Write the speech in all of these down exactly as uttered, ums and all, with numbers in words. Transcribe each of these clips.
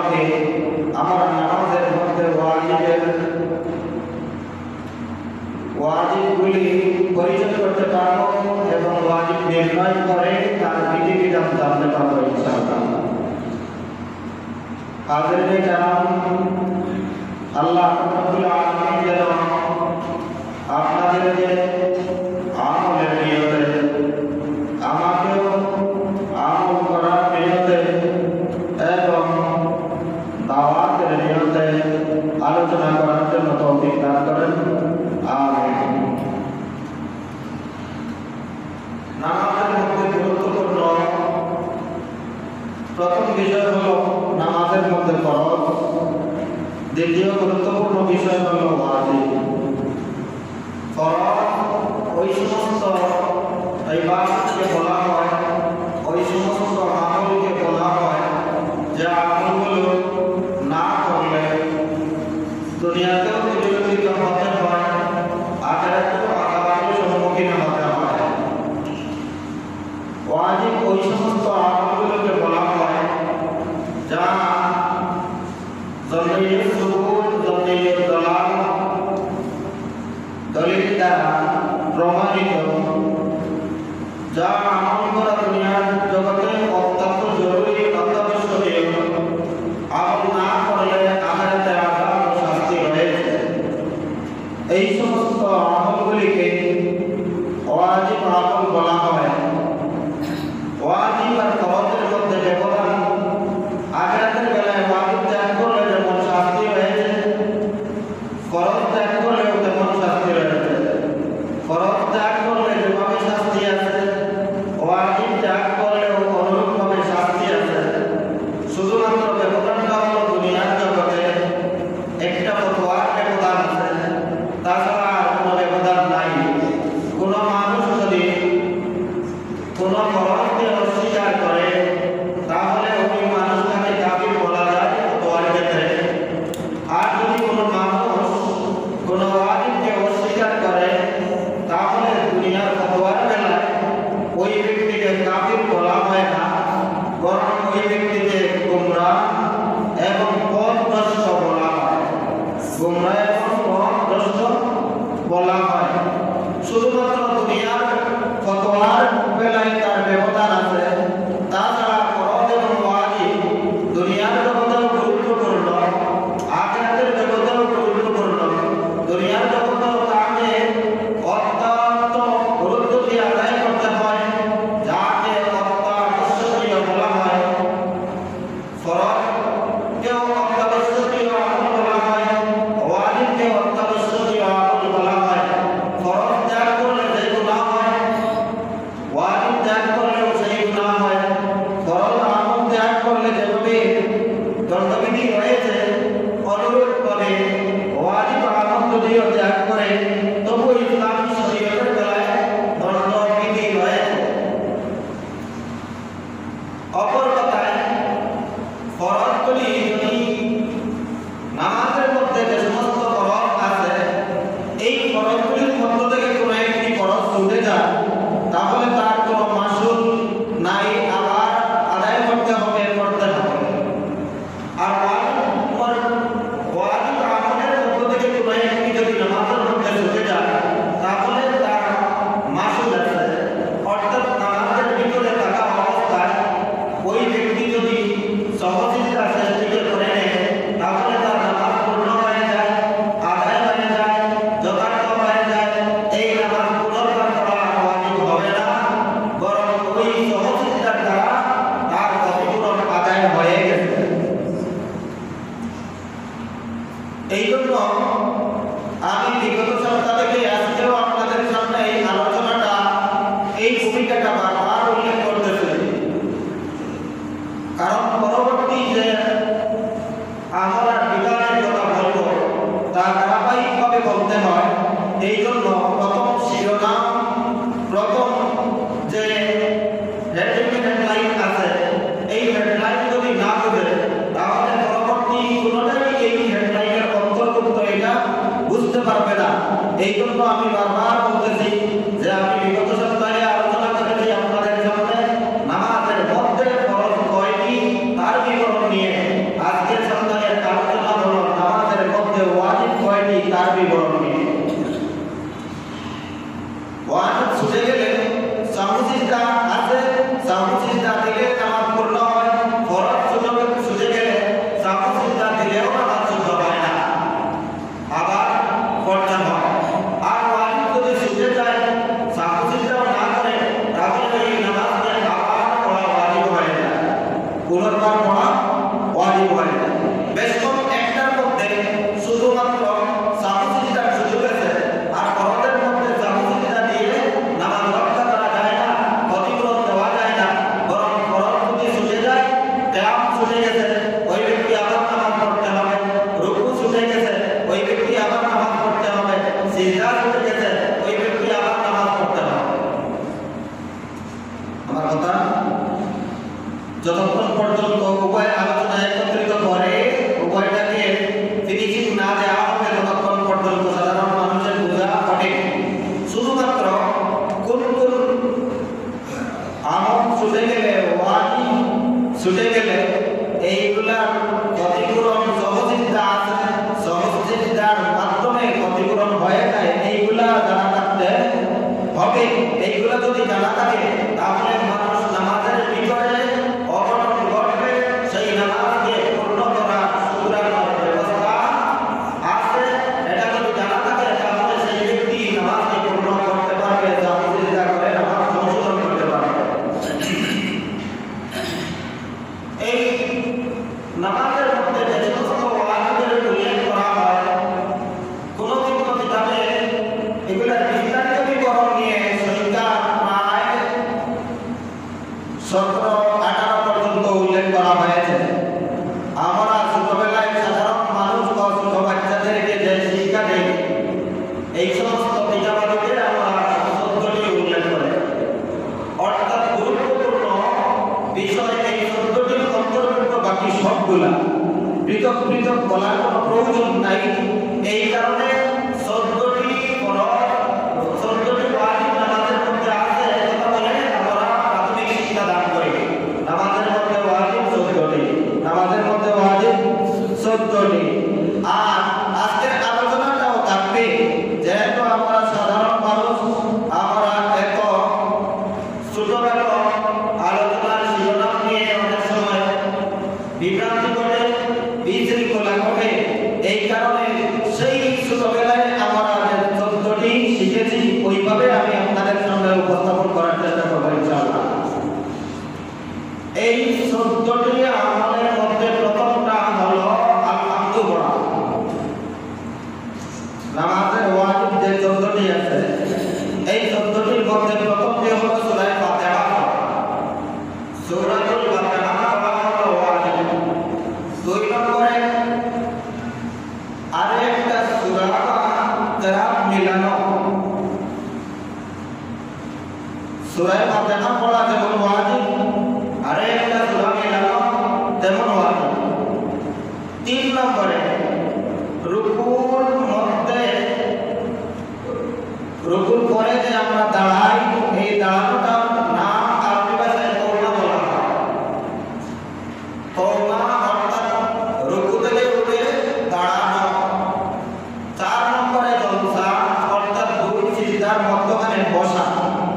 আমাকে আমার নামাজের মধ্যে ওয়াজিবের ওয়াজিবগুলি পরিচয় করতে পারবো এবং ওয়াজিব নির্ণয় করে তার বিধিবিধান জানতে পারবো ইনশাআল্লাহ। হাজিরিনে কেরাম, আল্লাহ রাব্বুল আলামিন যেন আপনাদেরকে আমলের নিয়তে আমাকেও আমল করার নিয়তে এবং দাওয়াতের নিয়তে আলোচনা করার জন্য তৌফিক দান করেন, আমিন। নামাজের মধ্যে গুরুত্বপূর্ণ প্রথম বিষয় হলো নামাজের মধ্যে ফরজ, দ্বিতীয় গুরুত্বপূর্ণ বিষয় হলো ওয়াজিব। ফরজ ওই সমস্ত ইবাদতকে বলা হয়, ওই সমস্ত আমলকে বলা হয় যে আমলগুলো না করলে দুনিয়াতেও বিরোধিত হতে হয়, আখিরাতেও আযাবের সম্মুখীন হতে হয়। ওয়াজিব ওই সমস্ত আমলগুলোকে বলা হয় যা জমিয়ুল সুবুত জমিয়ুল দলাল দলিল দ্বারা প্রমাণিত, যা আমল করা দুনিয়ার জগতে অত্যন্ত জরুরি, অত্যাবশ্যকীয়। আমল না করলে আখিরাতে আযাব ও শাস্তি রয়েছে। এই সমস্ত আমলগুলিকে ওয়াজিব আমল বলা হয়। ওয়াজিব আর ফরজের মধ্যে ব্যবধান, আখিরাতের বেলায় ওয়াজিব ত্যাগ করলে যেমন শাস্তি রয়েছে, ফরজ ত্যাগ করলেও তেমন শাস্তি রয়েছে। ফরজ ত্যাগ করলে যেভাবে শাস্তি আছে, ওয়াজিব ত্যাগ করলেও অনুরূপভাবে শাস্তি আছে। শুধুমাত্র ব্যবধানটা হলো দুনিয়ার জগতে একটা ফতোয়ার ব্যবধান আছে, তাছাড়া আর কোনো ব্যবধান নাই। কোনো মানুষ যদি কোনো ফরজকে অস্বীকার করে তাহলে ওই মানুষটাকে কাফির বলা যায় ফতোয়ার ক্ষেত্রে। আর যদি কোনো মানুষ কোনো ওয়াজিবকে অস্বীকার করে তাহলে দুনিয়ার ফতোয়ার বেলায় ওই ব্যক্তিকে কাফির বলা হয় না, বরং ওই ব্যক্তিকে গুমরাহ এবং পথভ্রষ্ট বলা হয়। গুমরাহ এবং পথভ্রষ্ট বলা হয়। শুধুমাত্র দুনিয়ার ফতোয়ার বেলায় তার ব্যবধান আছে, তাছাড়া ফরজ এবং ওয়াজিব দুনিয়ার জগতেও গুরুত্বপূর্ণ, আখিরাতের জগতেও গুরুত্বপূর্ণ। দুনিয়ার জগতেও তাকে অত্যন্ত গুরুত্ব দিয়ে আদায় করতে হয়, যাকে অত্যাবশ্যকীয় বলা হয়। ফরজকেও অত্যাবশ্যকীয় আমল বলা হয়, ওয়াজিবকে অত্যাবশ্যকীয় আমল বলা হয়। ফরজ ত্যাগ করলে যে গুনাহ হয়, ওয়াজিব ত্যাগ করলেও সেই গুনাহ হয়। ফরজ আমল ত্যাগ করলে যেভাবে দণ্ডবিধি রয়েছে, অনুরূপভাবে ওয়াজিব আমল যদিও ত্যাগ করে তবু ইসলামী শরীয়তের বেলায় দণ্ডবিধি রয়েছে। অপর কথায়, ফরজগুলি যদি নামাজের মধ্যে যে সমস্ত ফরজ আছে, এই ফরজগুলির মধ্য থেকে কোনো একটি ফরজ ছুটে যায় তাহলে তার কোনো মাসুল নাই, আবার আদায় করতে হবে, করতে হবে। আর ওয়াজিব আমলের মধ্য থেকে কোনো একটি যদি নামাজের মধ্যে ছুটে যায় তাহলে তার মাসুল আছে। অর্থাৎ নামাজের ভিতরে থাকা অবস্থায় ওই ব্যক্তি যদি সহজীবিতা সৃষ্টিকে করে নেয় তাহলে তার নামাজ পূর্ণ হয়ে যায়, আদায় হয়ে যায়, যথার্থ হয়ে যায়। এই নামাজ পুনর্বার করা ওয়াজিব হবে না, বরং ওই সহজীবিতার দ্বারা তার ক্ষতিপূরণ আদায় হয়ে গেছে। এই জন্য আমি বিগত সপ্তাহ থেকে আজকেও আপনাদের সামনে এই আলোচনাটা, এই ভূমিকাটা বারবার উল্লেখ করতেছি, কারণ পরবর্তী যে আমরা বিধানের কথা বলবো তা ধারাবাহিকভাবে বলতে হয়। এই জন্য প্রথম শিরোনাম, প্রথম যে হেডলাইন আছে, এই হেডলাইন যদি না বুঝে তাহলে পরবর্তী কোনোটাই এই হেডলাইনের অন্তর্ভুক্ত এটা বুঝতে পারবে না। এই জন্য আমি বারবার বলতেছি যে আমি বিগত সপ্তাহে আলোচনা করেছি আপনাদের সামনে নামাজের মধ্যে ফরজ কয়টি তার বিবরণ নিয়ে। আজকের ওয়াজিব হয় না। বেশ কম একটার মধ্যে শুধুমাত্র সাহু সিজদার সুযোগ আছে, আর ফরজের মধ্যে সাহু সিজদা দিয়ে নামাজ রক্ষা করা যায় না, ক্ষতিপূরণ দেওয়া যায় না, বরং ফরজ যদি ছুটে যায়, কিয়াম ছুটে গেছে, ওই ব্যক্তি আবার নামাজ পড়তে হবে, রুকু ছুটে গেছে, ওই ব্যক্তি আবার নামাজ পড়তে হবে, সিজদা ছুটে গেছে, ওই ব্যক্তি আবার নামাজ পড়তে হবে। আমার কথা যতক্ষণ পর্যন্ত উভয় আলোচনা একত্রিত করে উভয়টাকে ফিনিশিং না দেওয়া হবে ততক্ষণ পর্যন্ত সাধারণ মানুষের বোঝা ঘটে। শুধুমাত্র কোন কোন আমল ছুটে গেলে, ওয়াজিব ছুটে গেলে এইগুলার ক্ষতিপূরণ সহজিদ্দা আছে, সহজিদ্দার মাধ্যমে ক্ষতিপূরণ হয়ে যায়, এইগুলা জানা থাকতে হবে। এইগুলা যদি জানা থাকে তাহলে মানুষ নামাজের ভিতরে অঘটন ঘটবে, সেই নামাজকে পূর্ণ করা সুরানোর ব্যবস্থা আছে। এটা যদি জানা থাকে তাহলে সেই ব্যক্তি নামাজকে পূর্ণ করতে পারবে, সাহসিকতা করে নামাজ সংশোধন করতে পারবে। এই নামাজের মধ্যে যে সমস্ত ওয়াজিবের উল্লেখ করা হয়, কোনো কোনো কিতাবে এগুলার বিস্তারিত বিবরণ নিয়ে সংখ্যা প্রায় সতেরো আঠারো পর্যন্ত উল্লেখ করা হয়েছে। আমরা ছোটবেলায় সাধারণ মানুষ বা ছোট বাচ্চাদেরকে যে শিক্ষা দেই, এই সমস্ত কিতাবাদিদের আমরা সত্যটি উল্লেখ করে, অর্থাৎ গুরুত্বপূর্ণ বিষয় এই সত্যটির অন্তর্ভুক্ত বাকি সবগুলা পৃথক পৃথক বলার কোনো প্রয়োজন নাই। এই কারণে সত্যটি সত্যটি ওয়াজিব নামাজের মধ্যে আছে কথা বলে আমরা প্রাথমিক শিক্ষা দান করি। নামাজের মধ্যে ওয়াজিব সত্যটি, নামাজের মধ্যে ওয়াজিব সত্যটি। আর আজকের আলোচনাটাও থাকবে, যেহেতু আমরা সাধারণ মানুষ, আমরা এত ছোটখাটো আলোচনার শিরোনাম নিয়ে অনেক সময় বিভ্রান্তি ঘটে, বিশৃঙ্খলা ঘটে। এই কারণে সেই ছোটবেলায় আমরা যে তথ্যটি শিখেছি ওইভাবে আমি আপনাদের সামনে উপস্থাপন করার চেষ্টা করবো ইনশাআল্লাহ। এই তথ্যটি আমাদের মধ্যে প্রথমটা হলো আলহামদু পড়া। নামাজের ওয়াজিব যে তথ্যটি আছে, এই তথ্যটির মধ্যে প্রথমটি হলো সূরা ফাতিহা পড়া। সূরাতুল ফাতিহা পড়া হলো ওয়াজিব। দুই নম্বরে আরেকটা সূরা কেরাত মিলানো। সূরা ফাতিহা পড়া যেমন ওয়াজিব, আরেকটা সূরা মিলানো তেমন ওয়াজিব। তিন নম্বরে রুকুর মধ্যে রুকুর পরে যে আমরা দাঁড়াই, এই দাঁড়ানোটা নাম আরবি ভাষায় কওমা বলা হয়। কওমা অর্থাৎ রুকু থেকে উঠে দাঁড়ানো। চার নম্বরে জলসা অর্থাৎ দুই সিজদার মধ্যখানে বসা।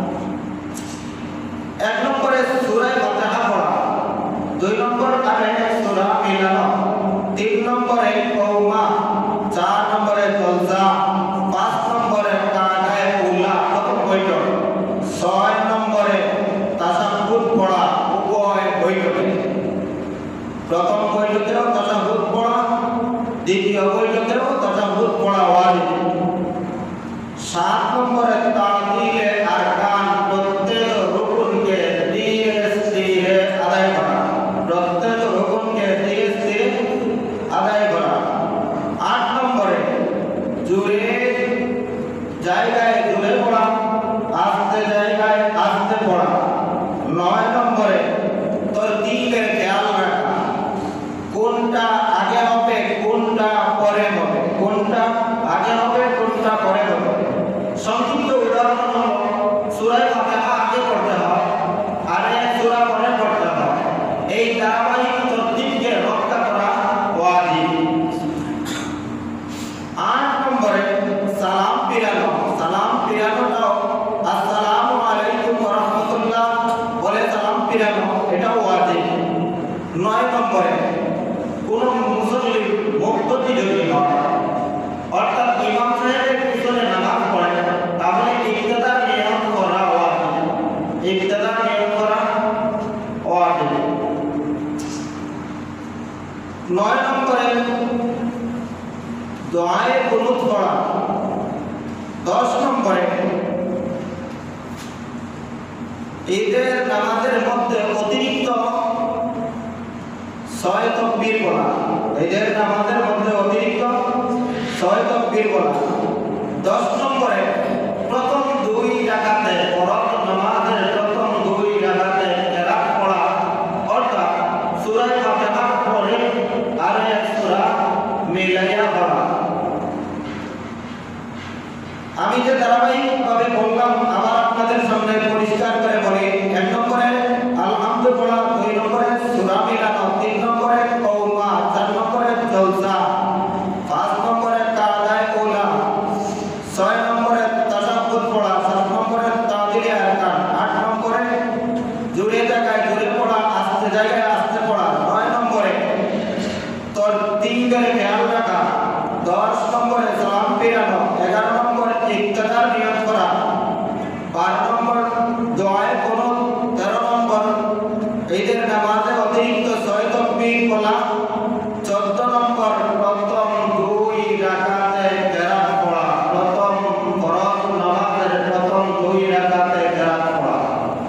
এক নম্বরে সূরা ফাতিহা পড়া, দুই নম্বর আরে সূরা মিলানো, তিন নম্বরে কওমা, চার নম্বরে জলসা, পাঁচ নম্বরে কায়দায়ে উলা প্রথম বৈঠক, ছয় নম্বরে তাশাহুদ পড়া উভয় বৈঠকে। প্রথম বৈঠকেও তাশাহুদ পড়া, দ্বিতীয় বৈঠকেও তাশাহুদ পড়া ওয়াজিব। সাত নম্বরে তা'তিলে আরকান, প্রত্যেক রুকুনকে ধীরে স্থিরে আদায় করা, প্রত্যেক রুকুনকে ধীরে স্থিরে আদায় করা। আট নম্বরে জোরে জায়গায় জোরে পড়া, আস্তে জায়গায় আস্তে পড়া। নয় নম্বরে তরতিবের খেয়াল রাখা, কোনটা আগে হবে কোনটা পরে হবে, কোনটা আগে হবে কোনটা পরে হবে। সংক্ষিপ্ত উদাহরণ হলো সূরা ফাতিহা আগে পড়তে হয় আর এক সূরা পরে পড়তে হয়। এই ধারাবাহিক তরতিবকে রক্ষা করা ওয়াজিব। আট নম্বরে সালাম ফিরানো, সালাম ফিরানোটাও আসসালামু আলাইকুম ওয়া রাহমাতুল্লাহ বলে সালাম ফিরানো, এটাও ওয়াজিব। নয় নম্বরে কোন মুসল্লি নয় নম্বরে দোয়ায়ে কুনুত পড়া, দশ নম্বরে ঈদের নামাজের মধ্যে অতিরিক্ত ছয় তাকবীর পড়া, ঈদের নামাজের মধ্যে অতিরিক্ত ছয় তাকবীর পড়া। দশ নম্বরে প্রথম দুই রাকাতে ফরজ নামাজের প্রথম দুই রাকাতে কেরাত পড়া, অর্থাৎ সূরা ফাতিহা পড়ে আর এক সূরা মিলাইয়া পড়া। আমি যে ধারাবাহিকভাবে বললাম আবার আপনাদের সামনে পরিষ্কার করে বলি। এক নম্বরে আলহামদু পড়া, দুই নম্বরে সূরা মিলানো, তিন নম্বরে কওমা, চার নম্বরে জলসা, পাঁচ নম্বরে কাদায়ে উলা, ছয় নম্বরে তাশাহুদ পড়া, সাত নম্বরে তাহলিল আরকান, আট নম্বরে জোরে জায়গায় জোরে পড়া, আস্তে জায়গায় আস্তে পড়া, নয় নম্বরে তোর তিন ধরে খেয়াল রাখা, দশ নম্বরে সালাম ফিরানো, এগারো নম্বরে ইক্তাদার নিয়ত করা, বারো নম্বর দোয়ায়ে কুনুত, তেরো নম্বর ঈদের নামাজে অতিরিক্ত ছয় তাকবীর পড়া, চোদ্দ নম্বর প্রথম দুই রাকাতে কেরাত পড়া, প্রথম ফরজ নামাজের প্রথম দুই রাকাতে কেরাত পড়া।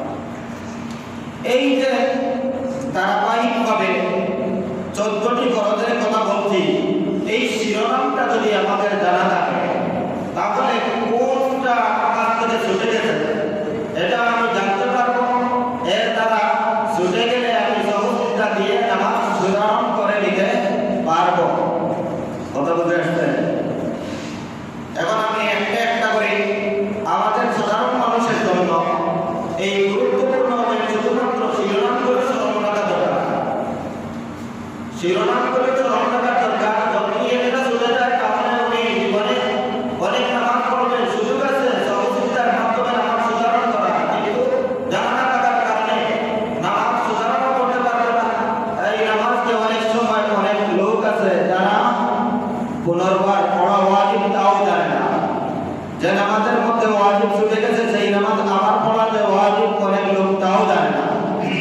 এই যে ধারাবাহিকভাবে চোদ্দটি ফরজের কথা বলছি, এই শিরোনামটা যদি আমাদের জানা থাকে তাহলে কোনটা কাছ থেকে ছুটে গেছে এটা আমি জানতে পারবো। এর দ্বারা ছুটে গেলে আমি সহজতা দিয়ে নামাজ সুধারণ করে নিতে পারবো। কথা বুঝে আসছে? এখন আমি একটা একটা করে আমাদের সাধারণ মানুষের জন্য এই গুরুত্বপূর্ণ শুধুমাত্র শিরোনামগুলো স্মরণ রাখা দরকার। শিরোনামগুলো স্মরণ রাখা দরকার। যখনই এটা চলে যায় তাহলে উনি জীবনে অনেক নামাজ পড়বেন, সুযোগ আছে সহযোগিতার মাধ্যমে নামাজ সুধারণ করা, কিন্তু জানা না থাকার কারণে নামাজ সুধারণ করতে পারবে না। এই নামাজকে অনেক সময় অনেক লোক আছে যারা পুনর্বার পড়া ওয়াজিব তাও জানে না, যে নামাজের মধ্যে ওয়াজিব ছুটে গেছে সেই নামাজ আবার পড়া যে ওয়াজিব অনেক লোক তাও জানে না।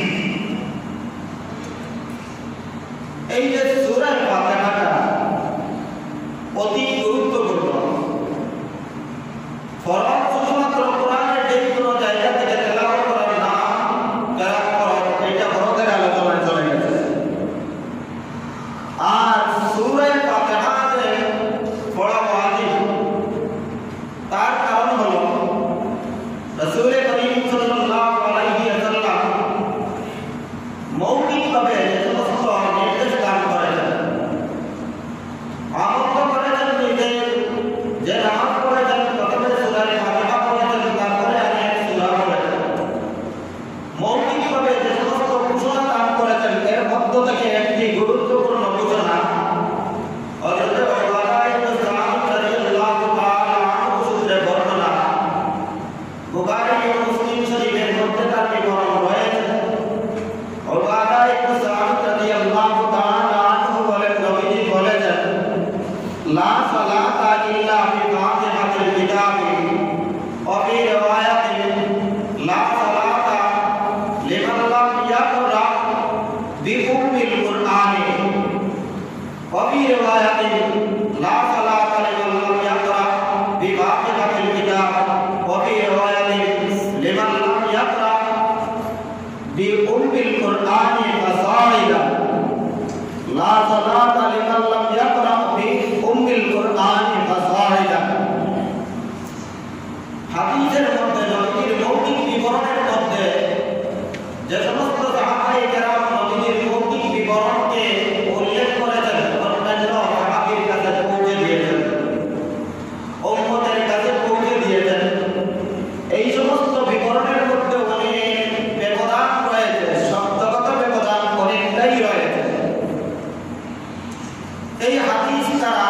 এই যে সূরা ফাতিহাটা অতি গুরুত্বপূর্ণ। ফরজ শুধুমাত্র কোরআনের যে কোনো জায়গা থেকে তেলাওয়াত করার নাম কেরাত ফরজ, এটা ফরজের আলোচনায় চলে গেছে। আর সূরা ফাতিহা যে পড়া ওয়াজিব, তার কারণ হলো রাসূল করিম সাল্লাল্লাহু আলাইহি ওয়াসাল্লাম মৌখিকভাবে যে সমস্ত নির্দেশ দান করেছেন, আমল করেছেন, নিজে যে নামাজ পড়েছেন প্রথমে সূরা ফাতিহা পড়েছেন, তারপরে আরেক সূরা পড়েছেন, মৌখিকভাবে যে সমস্ত ঘোষণা দান করেছেন এর মধ্য থেকে একটি গুরুত্বপূর্ণ ঘোষণা হযরত উবাদা ইবনে সামিত রাদিয়াল্লাহু তাআলা আনহু সূত্রে বর্ণনা, বুখারী ও মুসলিম শরীফের মধ্যে তার বিবরণ রয়েছে। উবাদা ইবনে সামিত রাদিয়াল্লাহু তাআলা আনহু বলেন, নবীজি বলেছেন, লা সালাতা ইল্লা ফি ফাতিহাতিল কিতাবি ওয়া ফি রিওয়ায়াতিন লা সালাতা লিমান লাম ইয়াকরা বি উম্মিল কুরআনি ওয়া ফি রিওয়ায়াতিন লা সালাতা লিমান লাম ইয়াকরা বি ফাতিহাতিল কিতাব ওয়া ফি রিওয়ায়াতিন লিমান লাম ইয়াকরা বি উম্মিল কুরআনি ফাসাইদা লা সালাতা লিমান লাম ইয়াকরা বি উম্মিল কুরআনি ফাসাইদা। হাদিসের মধ্যে নবীর মৌখিক বিবরণের মধ্যে যে সমস্ত সাহাবায়ে কেরাম নবীর মৌখিক বিবরণকে উল্লেখ করেছেন, অন্যান্য সাহাবীর কাছে পৌঁছে দিয়েছেন, উম্মতের কাছে পৌঁছে দিয়েছেন, এই সমস্ত বিবরণের মধ্যে অনেক ব্যবধান রয়েছে, শব্দগত ব্যবধান অনেকটাই রয়েছে। এই হাদিস দ্বারা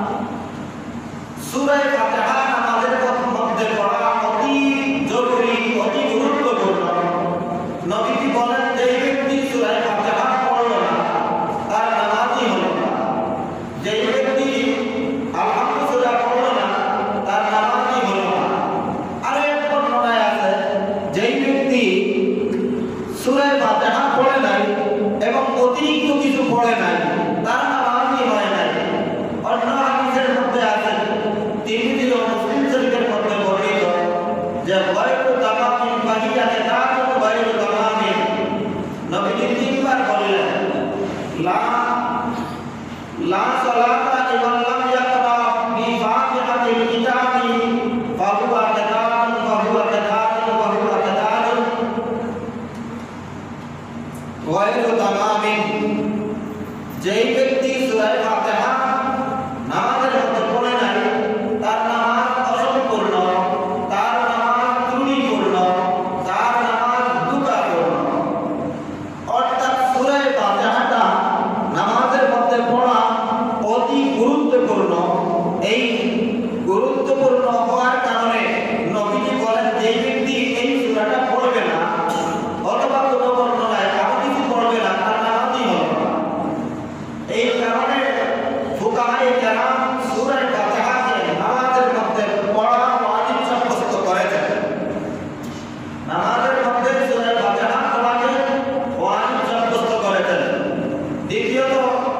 সূরা ফাতিহা নামাজের মধ্যে পড়া অতি জরুরি, অতি গুরুত্বপূর্ণ। নবীজি বলেন, যে ব্যক্তি সূরা ফাতিহা পড়ল না তার নামাজই হলো না, যে ব্যক্তি আলহামদু সূরা পড়ল না তার নামাজই হলো না। আরেক বর্ণনায় আছে, যে ব্যক্তি সূরা ফাতিহা পড়ে নাই এবং অতিরিক্ত কিছু পড়ে নাই তার লা সালাতা লিমান লাম ইয়াকরা বিফাতিহাতিল কিতাবি ফাহুয়া কাযাবুন ফাহুয়া কাযাবুন ফাহুয়া কাযাবুন গায়রু তামামিন। যেই ব্যক্তি সূরা ফাতিহা নামাজের মধ্যে পড়ে নাই, তার নামাজ অসম্পূর্ণ, তার নামাজ ত্রুটিপূর্ণ, তার নামাজ দুঃখাপূর্ণ। অর্থাৎ সূরা ফাতিহাটা নামাজের মধ্যে পড়া অতি গুরুত্বপূর্ণ। এই গুরুত্বপূর্ণ হওয়ার কারণে নবীজি বলেন যে ব্যক্তি এই সূরাটা পড়বে না অথবা কোনো বর্ণনায় আরো কিছু পড়বে না, তার নামাজই হবে না। এই কারণে ফুকাহায়ে কেরাম সূরা ফাতিহাকে নামাজের মধ্যে পড়া ওয়াজিব সাব্যস্ত করেছেন। নামাজের মধ্যে সূরা ফাতিহা পড়াকে ওয়াজিব সাব্যস্ত করেছেন। দ্বিতীয়ত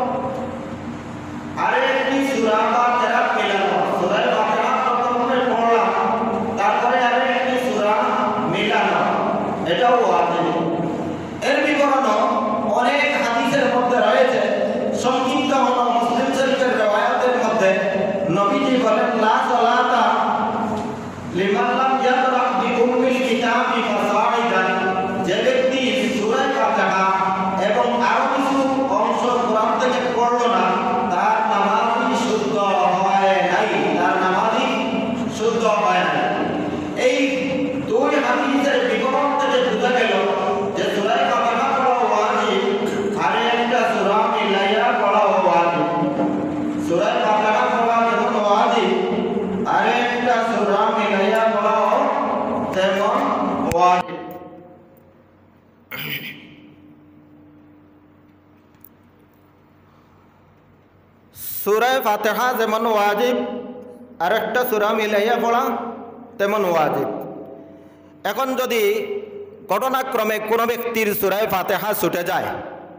আরেকটি সূরা বা কেরাত মিলানো, সূরা ফাতিহা প্রথমে পড়লাম, তারপরে আরেকটি সূরা মিলানো, এটাও ওয়াজিব। এর বিবরণ অনেক হাদিসের মধ্যে রয়েছে। সংক্ষিপ্ত হলো মুসলিম শরীফের রওয়ায়াতের মধ্যে নবীজি বলেন লা সালাতা লিমান লাম ইয়াকরা বিউম্মিল কিতাবি ফাসাইদান। যে ব্যক্তি সূরা ফাতিহা এবং আরো কিছু অংশ কোরআন থেকে পড়ল না, তার নামাজই শুদ্ধ হয় নাই, তার নামাজই শুদ্ধ হয় নাই। এই দুই হাদিসের বিবরণ থেকে বোঝা গেল যে সূরা ফাতিহা পড়া ওয়াজিব, আর একটা সূরা মিলাইয়া পড়া ওয়াজিব। সূরা ফাতিহা পড়া যেমন ওয়াজিব, আর একটা সূরা মিলাইয়া পড়া তেমন ওয়াজিব। সূরা ফাতিহা যেমন ওয়াজিব, আর একটা সূরা মিলাইয়া পড়া তেমন ওয়াজিব। এখন যদি ঘটনাক্রমে কোনো ব্যক্তির সূরা ফাতিহা ছুটে যায়,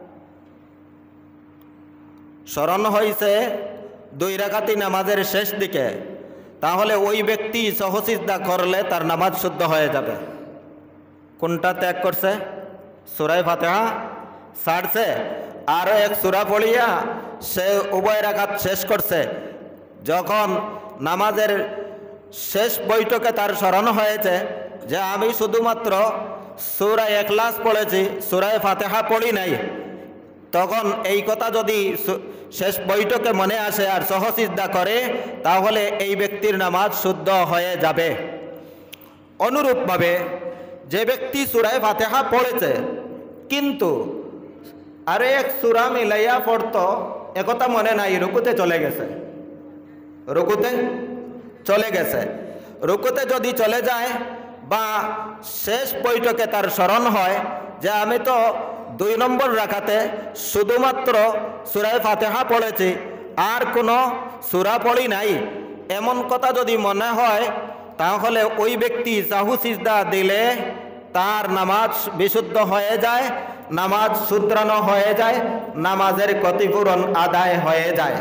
স্মরণ হয়েছে দুই রাকাতি নামাজের শেষ দিকে, তাহলে ওই ব্যক্তি সহসিজদা করলে তার নামাজ শুদ্ধ হয়ে যাবে। কোনটা ত্যাগ করছে? সূরা ফাতিহা ছাড়ছে, আরও এক সূরা পড়িয়া সে উভয় রাকাত শেষ করছে। যখন নামাজের শেষ বৈঠকে তার স্মরণ হয়েছে যে আমি শুধুমাত্র সূরা ইখলাস পড়েছি, সূরা ফাতিহা পড়ি নাই, তখন এই কথা যদি শেষ বৈঠকে মনে আসে আর সহসিজদা করে, তাহলে এই ব্যক্তির নামাজ শুদ্ধ হয়ে যাবে। অনুরূপভাবে যে ব্যক্তি সূরা ফাতিহা পড়েছে কিন্তু আরে এক সূরা মিলাইয়া পড়তো, একথা মনে নাই, রুকুতে চলে গেছে, রুকুতে চলে গেছে রুকুতে যদি চলে যায় বা শেষ বৈঠকে তার স্মরণ হয় যে আমি তো দুই নম্বর রাকাতে শুধুমাত্র সূরা ফাতিহা পড়েছি, আর কোনো সূরা পড়ি নাই, এমন কথা যদি মনে হয়, তাহলে ওই ব্যক্তি সাহু সিজদা দিলে তার নামাজ বিশুদ্ধ হয়ে যায়, নামাজ শুধরানো হয়ে যায়, নামাজের ক্ষতিপূরণ আদায় হয়ে যায়।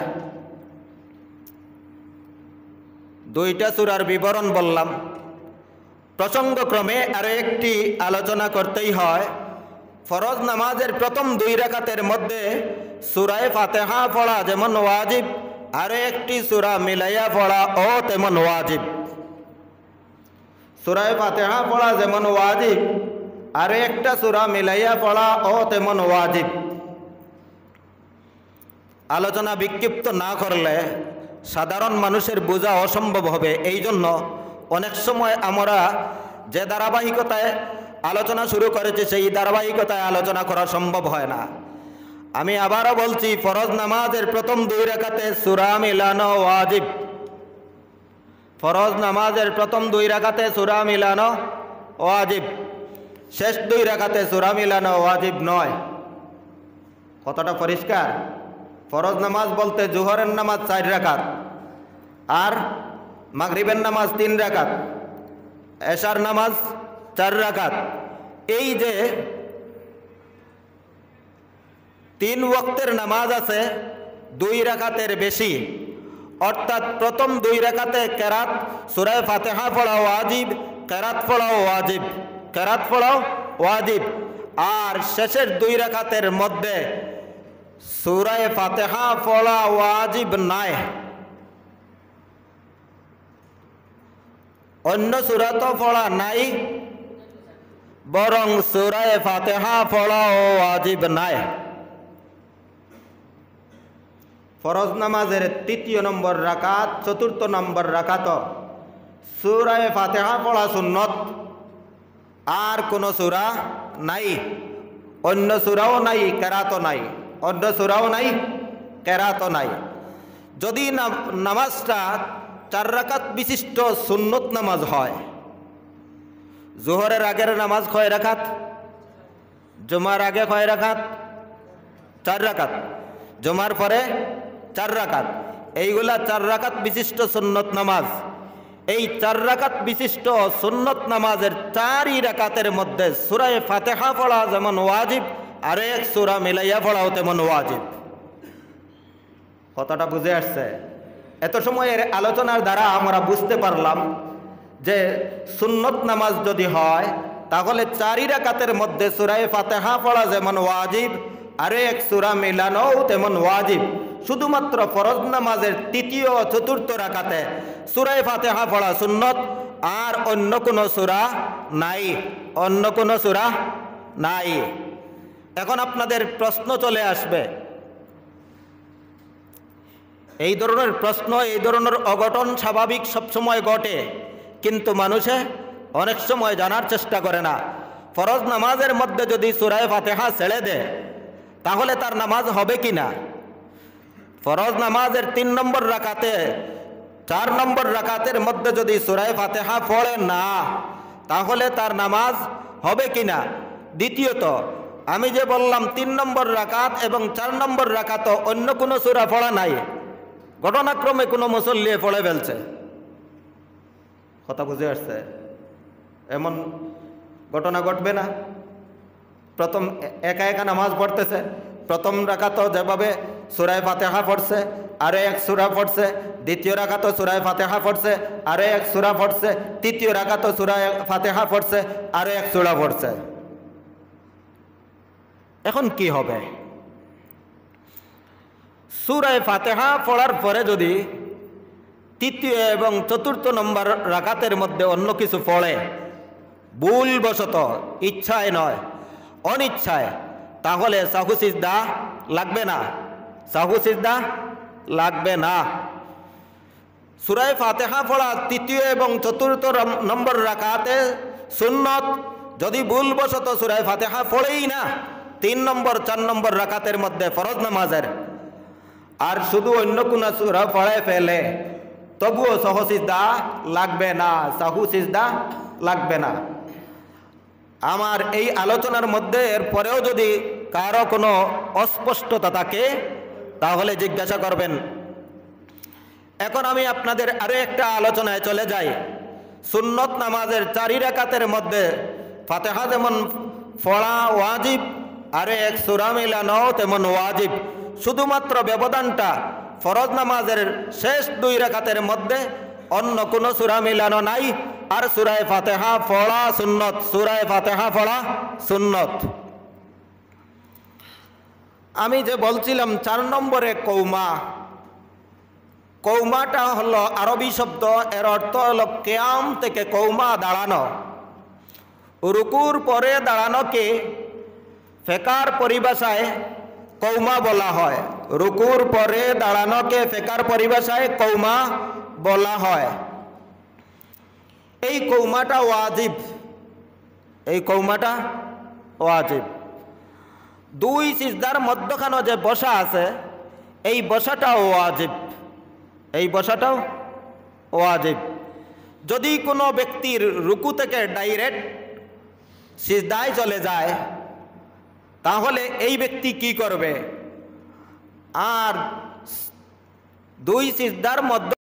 দুইটা সূরার বিবরণ বললাম, প্রসঙ্গক্রমে আরো একটি আলোচনা করতেই হয়। ফরজ নামাজের প্রথম দুই রাকাতের মধ্যে সূরা ফাতিহা পড়া যেমন ওয়াজিব, আরো একটি সূরা মিলাইয়া পড়া ও তেমন ওয়াজিব। সূরা ফাতিহা পড়া যেমন ওয়াজিব, আরো একটা সূরা মিলাইয়া পড়া ও তেমন ওয়াজিব। আলোচনা বিক্ষিপ্ত না করলে সাধারণ মানুষের বোঝা অসম্ভব হবে। এই জন্য অনেক সময় আমরা যে ধারাবাহিকতায় আলোচনা শুরু করেছি সেই ধারাবাহিকতায় আলোচনা করা সম্ভব হয় না। আমি আবারও বলছি, ফরজ নামাজের প্রথম দুই রাকাতে সূরা মিলানো ওয়াজিব। ফরজ নামাজের প্রথম দুই রাকাতে সূরা মিলানো ওয়াজিব, শেষ দুই রাকাতে সূরা মিলানো ওয়াজিব নয়। কতটা পরিষ্কার? ফরজ নামাজ বলতে জোহরের নামাজ চার রাকাত, আর মাগরিবের নামাজ তিন রাকাত, এশার নামাজ চার রাকাত। এই যে তিন ওয়াক্তের নামাজ আছে দুই রাকাতের বেশি, অর্থাৎ প্রথম দুই রাকাতে কেরাত সূরা ফাতিহা পড়া ওয়াজিব, কেরাত পড়াও ওয়াজিব, কেরাত পড়াও ওয়াজিব। আর শেষের দুই রাকাতের মধ্যে সূরা ফাতিহা পড়া ওয়াজিব নাই। অন্য সূরা তো পড়া নাই, বরং সূরা ফাতিহা পড়া ওয়াজিব নাই। ফরজ নামাজের তৃতীয় নম্বর রাকাত, চতুর্থ নম্বর রাকাত সূরা ফাতিহা পড়া সুন্নত। আর কোনো সূরা নাই, অন্য সূরাও নাই, কেরাতও নাই, অন্য সূরাও নাই, কেরাতও নাই। যদি নামাজটা চার রাকাত বিশিষ্ট সুন্নত নামাজ হয়, জোহরের আগের নামাজ কয় রাকাত? জুমার আগে কয় রাকাত? চার রাকাত। জুমার পরে চার রাকাত। এইগুলা চার রাকাত বিশিষ্ট সুন্নত নামাজ। এই চার রাকাত বিশিষ্ট সুন্নত নামাজের চারই রাকাতের মধ্যে সূরা ফাতিহা পড়া যেমন ওয়াজিব, আর এক সূরা মিলাইয়া পড়াও তেমন ওয়াজিব। কথাটা বুঝে আসছে? এত সময়ের আলোচনার দ্বারা আমরা বুঝতে পারলাম যে সুন্নত নামাজ যদি হয় তাহলে চারি রাকাতের মধ্যে সূরা ফাতিহা পড়া যেমন ওয়াজিব, আর এক সূরা মিলানোও তেমন ওয়াজিব। শুধুমাত্র ফরজ নামাজের তৃতীয় ও চতুর্থ রাকাতে সূরা ফাতিহা পড়া সুন্নত, আর অন্য কোনো সূরা নাই, অন্য কোনো সূরা নাই। এখন আপনাদের প্রশ্ন চলে আসবে, এই ধরনের প্রশ্ন, এই ধরনের অঘটন স্বাভাবিক সবসময় ঘটে, কিন্তু মানুষে অনেক সময় জানার চেষ্টা করে না। ফরজ নামাজের মধ্যে যদি সূরা ফাতিহা ছেড়ে দেয় তাহলে তার নামাজ হবে কি না? ফরজ নামাজের তিন নম্বর রাকাতে, চার নম্বর রাকাতের মধ্যে যদি সূরা ফাতিহা পড়ে না তাহলে তার নামাজ হবে কি না? দ্বিতীয়ত, আমি যে বললাম তিন নম্বর রাকাত এবং চার নম্বর রাকাত অন্য কোনো সূরা পড়া নাই, ঘটনাক্রমে কোনো মুসল্লি পড়ে ফেলছে। কথা বুঝে আসছে? এমন ঘটনা ঘটবে না? প্রথম একা একা নামাজ পড়তেছে, প্রথম রাকাত যেভাবে সূরা ফাতিহা পড়ছে, আরো এক সূরা পড়ছে, দ্বিতীয় রাকাত সূরা ফাতিহা পড়ছে, আরো এক সূরা পড়ছে, তৃতীয় রাকাত সূরা ফাতিহা পড়ছে, আরো এক সূরা পড়ছে। এখন কি হবে? সূরা ফাতিহা পড়ার পরে যদি তৃতীয় এবং চতুর্থ নম্বর রাকাতের মধ্যে অন্য কিছু পড়ে, ভুলবশত, ইচ্ছায় নয় অনিচ্ছায়, তাহলে সাহু সিজদা লাগবে না, সাহু সিজদা লাগবে না। সূরা ফাতিহা পড়া তৃতীয় এবং চতুর্থ নম্বর রাকাতে সুন্নত। যদি ভুলবশত সূরা ফাতিহা পড়েই না তিন নম্বর চার নম্বর রাকাতের মধ্যে ফরজ নামাজের, আর শুধু অন্য কোনো সূরা পড়ে ফেলে, তবুও সাহু সিজদা লাগবে না, সাহু সিজদা লাগবে না। আমার এই আলোচনার মধ্যে এর পরেও যদি কারো কোনো অস্পষ্টতা থাকে তাহলে জিজ্ঞাসা করবেন। এখন আমি আপনাদের আরো একটা আলোচনায় চলে যাই। সুন্নত নামাজের চারি রাকাতের মধ্যে ফাতিহা যেমন পড়া ওয়াজিব, আরো এক সূরা মিলানো তেমন ওয়াজিব। শুধুমাত্র ব্যবধানটা ফরজ নামাজের শেষ দুই রাকাতের মধ্যে অন্য কোনো সূরা মিলানো নাই, আর সূরা ফাতিহা পড়া সুন্নত, সূরা ফাতিহা পড়া সুন্নত। আমি যে বলছিলাম চার নম্বরে কৌমা, কৌমাটা হলো আরবি শব্দ, এর অর্থ হলো কিয়াম থেকে কৌমা, দাঁড়ানো। রুকুর পরে দাঁড়ানোকে ফিকার পরিভাষায় কৌমা বলা হয়। রুকুর পরে দাঁড়ানোকে ফিকার পরিভাষায় কৌমা বলা হয়। এই কৌমাটা ওয়াজিব, এই কৌমাটা ওয়াজিব। দুই সিজদার মধ্যখানে যে বসা আছে এই বসাটাও ওয়াজিব, এই বসাটাও ওয়াজিব। যদি কোনো ব্যক্তির রুকু থেকে ডাইরেক্ট সিজদায় চলে যায় তাহলে এই ব্যক্তি কি করবে? আর দুই সিজদার মধ্য